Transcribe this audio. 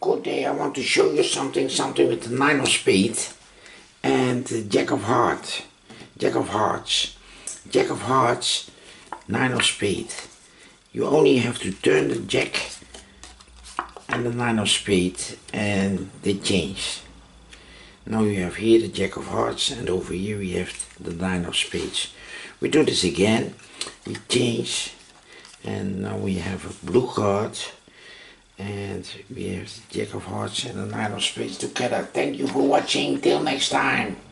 Good day. I want to show you something with the nine of spades and the jack of hearts. Jack of hearts. Jack of hearts, nine of spades. You only have to turn the jack and the nine of spades and they change. Now you have here the jack of hearts and over here we have the nine of spades. We do this again. We change and now we have a blue card. And we have the jack of hearts and the nine of spades together. Thank you for watching. Till next time.